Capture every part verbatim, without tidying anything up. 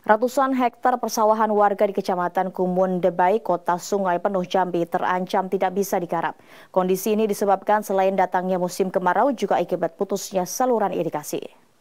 Ratusan hektar persawahan warga di Kecamatan Kumun Debai, Kota Sungai Penuh Jambi terancam tidak bisa digarap. Kondisi ini disebabkan selain datangnya musim kemarau juga akibat putusnya saluran irigasi.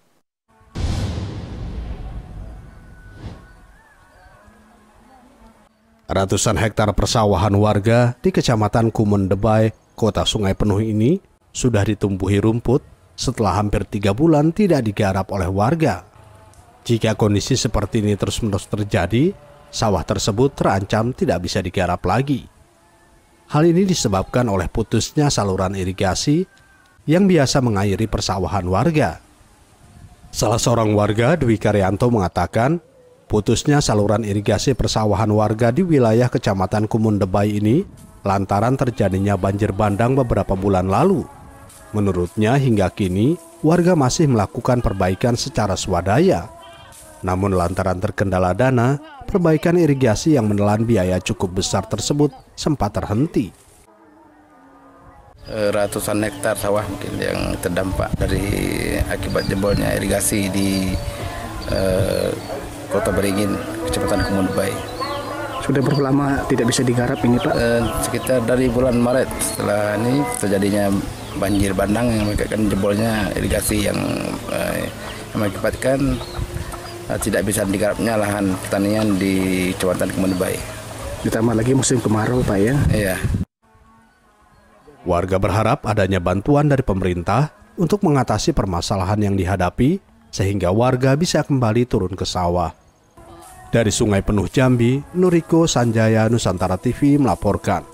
Ratusan hektar persawahan warga di Kecamatan Kumun Debai, Kota Sungai Penuh ini sudah ditumbuhi rumput setelah hampir tiga bulan tidak digarap oleh warga. Jika kondisi seperti ini terus-menerus terjadi, sawah tersebut terancam tidak bisa digarap lagi. Hal ini disebabkan oleh putusnya saluran irigasi yang biasa mengairi persawahan warga. Salah seorang warga, Dwi Karyanto, mengatakan putusnya saluran irigasi persawahan warga di wilayah Kecamatan Kumun Debai ini lantaran terjadinya banjir bandang beberapa bulan lalu. Menurutnya hingga kini warga masih melakukan perbaikan secara swadaya. Namun lantaran terkendala dana, perbaikan irigasi yang menelan biaya cukup besar tersebut sempat terhenti. Ratusan hektar sawah mungkin yang terdampak dari akibat jebolnya irigasi di eh, Kota Beringin, Kecamatan Kumun Debai. Sudah berapa lama tidak bisa digarap ini, Pak? Eh, sekitar dari bulan Maret setelah ini terjadinya banjir bandang yang mengakibatkan jebolnya irigasi yang, eh, yang mengakibatkan tidak bisa digarapnya lahan pertanian di Kecamatan Kumun Debai. Ditambah lagi musim kemarau, Pak, ya? Iya. Warga berharap adanya bantuan dari pemerintah untuk mengatasi permasalahan yang dihadapi sehingga warga bisa kembali turun ke sawah. Dari Sungai Penuh Jambi, Nuriko Sanjaya, Nusantara T V melaporkan.